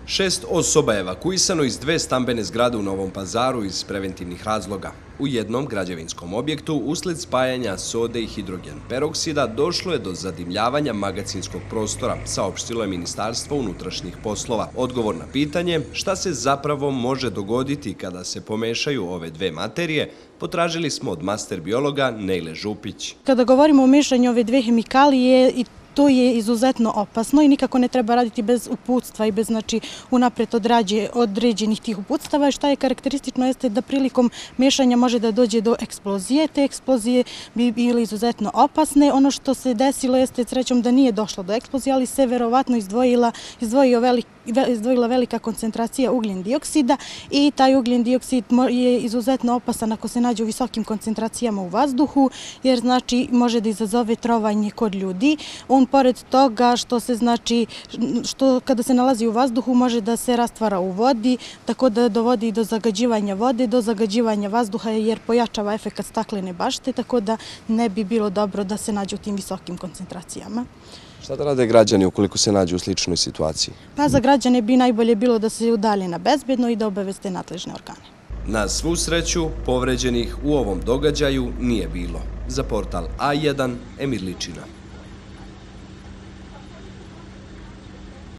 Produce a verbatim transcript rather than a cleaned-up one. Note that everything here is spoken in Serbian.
Šest osoba je evakuisano iz dve stambene zgrade u Novom Pazaru iz preventivnih razloga. U jednom građevinskom objektu, usled spajanja sode i hidrogen peroksida, došlo je do zadimljavanja magacinskog prostora, saopštilo je Ministarstvo unutrašnjih poslova. Odgovor na pitanje šta se zapravo može dogoditi kada se pomešaju ove dve materije, potražili smo od master biologa Nejle Župić. Kada govorimo o mešanju ove dve hemikalije, i to je izuzetno opasno i nikako ne treba raditi bez uputstva i bez znači, unapred određenih tih uputstava. Šta je karakteristično jeste da prilikom mešanja može da dođe do eksplozije. Te eksplozije bi bile izuzetno opasne. Ono što se desilo jeste srećom da nije došlo do eksplozije, ali se verovatno izdvojila, izdvojio velik, izdvojila velika koncentracija ugljen dioksida i taj ugljen dioksid je izuzetno opasan ako se nađe u visokim koncentracijama u vazduhu, jer znači može da izazove trovanje kod ljudi. On pored toga što se znači, što kada se nalazi u vazduhu može da se rastvara u vodi, tako da dovodi do zagađivanja vode, do zagađivanja vazduha jer pojačava efekat staklene bašte, tako da ne bi bilo dobro da se nađe u tim visokim koncentracijama. Šta da rade građani ukoliko se nađu u sličnoj situaciji? Pa za građane bi najbolje bilo da se udalje na bezbedno i da obaveste nadležne organe. Na svu sreću, povređenih u ovom događaju nije bilo. Za portal A jedan, Emir Ličina.